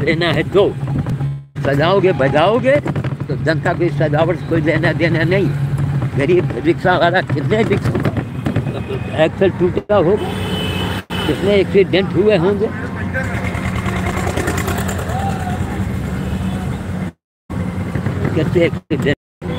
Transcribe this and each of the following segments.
लेना है तो सजाओगे बजाओगे तो जनता को इस सजावट से कोई लेना देना नहीं। गरीब रिक्शा वाला कितने रिक्शा एक्सल टूटा होगा, कितने एक्सीडेंट हुए होंगे। कितने एक्सीडेंट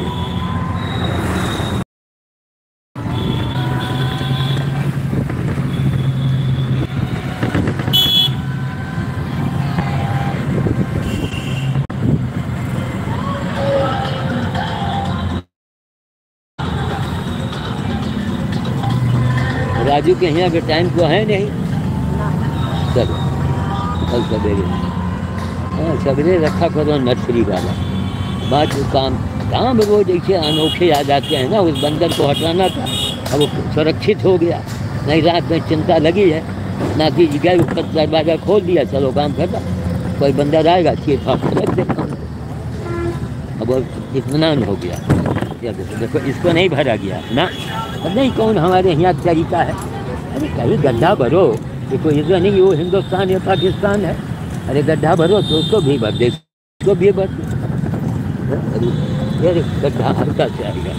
राजू के यहाँ के टाइम तो है नहीं। चलो कल सवेरे, हाँ सवेरे रखा करो नर्सरी वाला। बात काम रोज ऐसे अनोखे आ जाते हैं ना। उस बंदर को हटाना था, अब वो सुरक्षित हो गया। नहीं रात में चिंता लगी है, ना कि गए ऊपर दरवाज़ा खोल दिया, चलो काम करता, कोई बंदर आएगा चीज फाप रख देता। अब वो इत्मीनान हो गया। देखो इसको नहीं भरा गया ना, नहीं कौन हमारे यहाँ तरीका है। अरे कहीं गड्ढा भरो, देखो ये तो नहीं वो हिंदुस्तान या पाकिस्तान है। अरे गड्ढा भरो तो उसको भी भर दे, उसको भी भर दे। अरे गड्ढा हल्का से आएगा।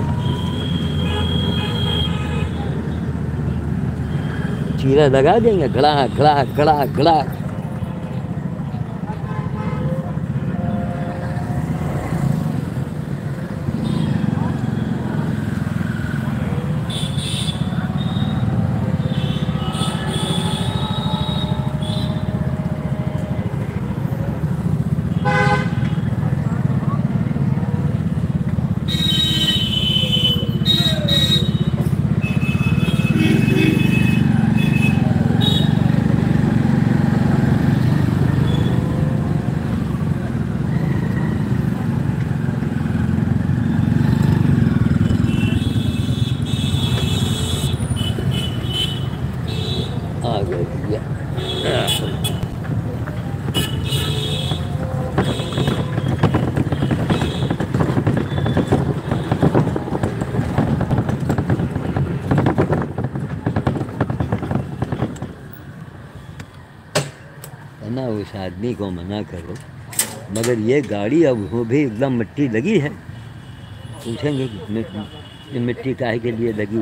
चीरा लगा देंगे, खड़ा खड़ा खड़ा खड़ा। ना उस आदमी को मना करो, मगर ये गाड़ी अब वो भी एकदम मिट्टी लगी है। पूछेंगे कि मिट्टी काहे के लिए लगी।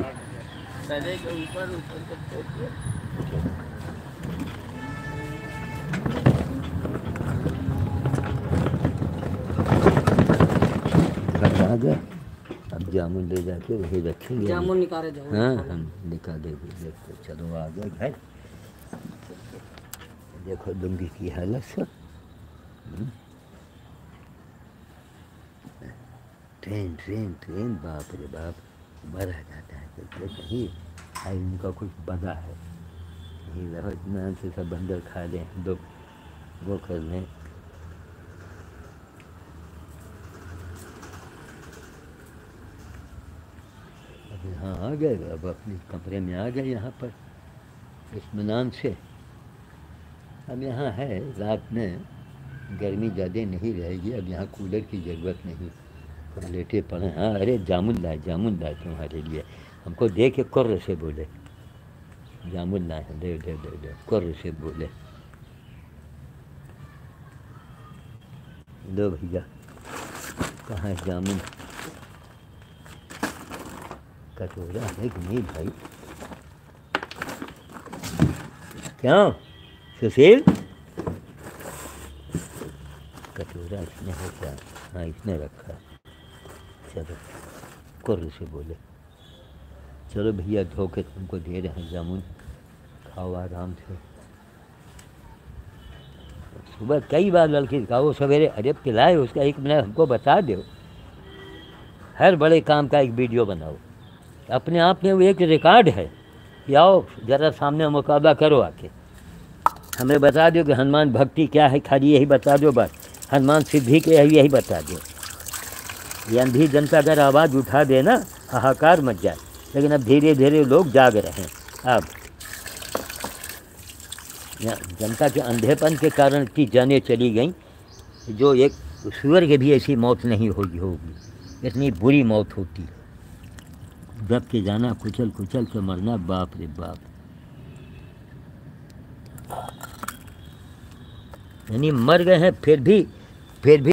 अब जामुन ले जाके वही रखेंगे। जामुन निकाले जाओ। हाँ हम निकालेंगे। देखो चलो आ गए घर। देखो लुंगी की हालत सब। ट्रेन ट्रेन ट्रेन, बाप रे बाप, मरा जाता है तो कहीं खाई उनका कुछ बना है नहीं। रहो इतना से सब बंदर खा लें, लोग वो कर लें। अब यहाँ आ गए, अब अपने कमरे में आ गए यहाँ पर इत्मीनान से। अब यहाँ है रात में गर्मी ज़्यादा नहीं रहेगी, अब यहाँ कूलर की ज़रूरत नहीं, तो लेटे पड़े। हाँ अरे जामुन लाए तुम्हारे लिए। हमको दे के कुर्र से बोले जामुन लाए, दे दे दे दे कुर्र से बोले। लो भैया, कहाँ है जामुन? कटोरा है कि नहीं भाई? क्यों सुशील? कटोरा इसमें है क्या? हाँ इसमें रखा। चलो कुर्र से बोले, चलो भैया धो के तुमको दे रहे हैं जामुन, खाओ आराम से। सुबह कई बार लड़की खाओ सवेरे, अरे पिलाए उसका 1 मिनट हमको बता दो। हर बड़े काम का एक वीडियो बनाओ, अपने आप में वो एक रिकॉर्ड है कि आओ ज़रा सामने मुकाबला करो आके। हमें बता दो कि हनुमान भक्ति क्या है, खाली यही बता दो बस। हनुमान सिद्धि के है यही बता दो। ये अंधी जनता अगर आवाज़ उठा दे ना, हाहाकार मच जाए। लेकिन अब धीरे धीरे लोग जाग रहे हैं। अब जनता के अंधेपन के कारण इतनी जानें चली गई, जो एक सूअर के भी ऐसी मौत नहीं होगी। इतनी बुरी मौत होती, दब के जाना, कुचल कुचल के मरना, बाप रे बाप। यानी मर गए हैं फिर भी